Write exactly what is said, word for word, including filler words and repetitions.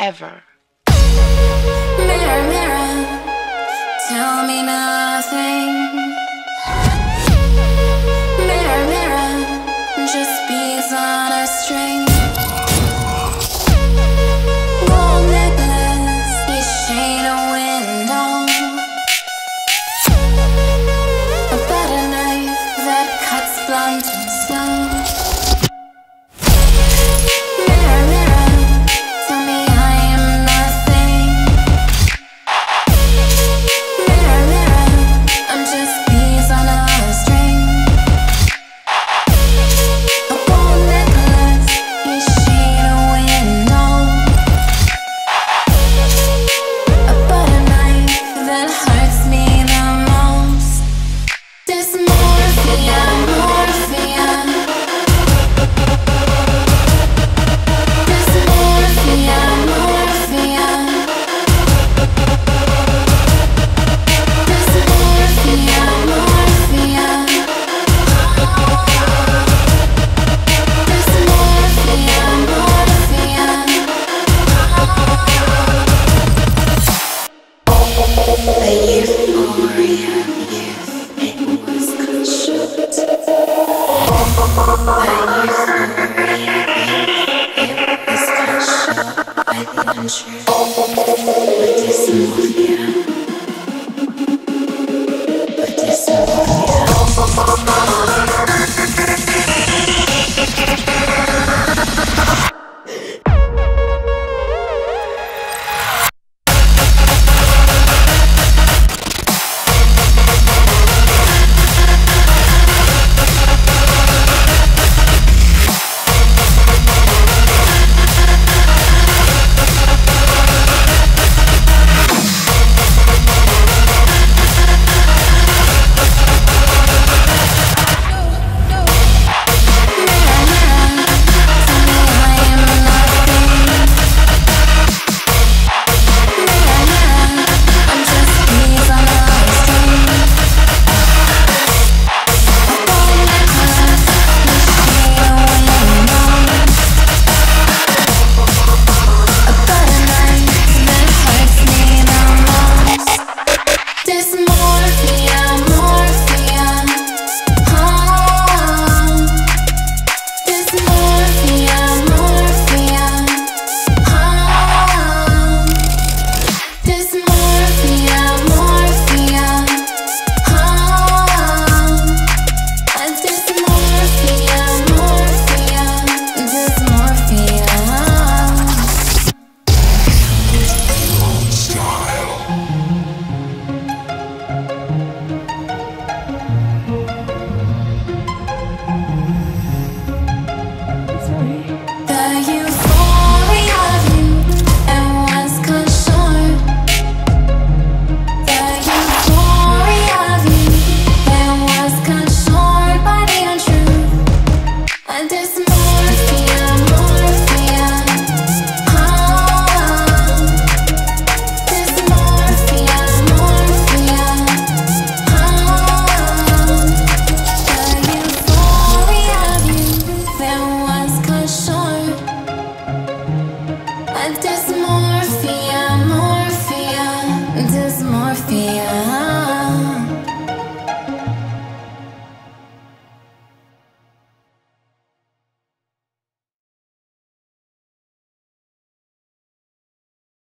ever. Mirror, mirror, tell me nothing. Mirror, mirror, just beads on a string. Gold necklace, each chain a window. A butter knife that cuts blunt and slow. Mirror, mirror, tell me I am nothing. Mirror, mirror, I'm just bees on a string. A gold necklace, each shade a window. A butter knife that hurts me the most. Dysmorphia, morphia. Dysmorphia, morphia. Dysmorphia, morphia. Dysmorphia, morphia. The euphoria of youth, it was cut short. The euphoria of youth, it was cut short by the untruth. But dysmorphia, but dysmorphia.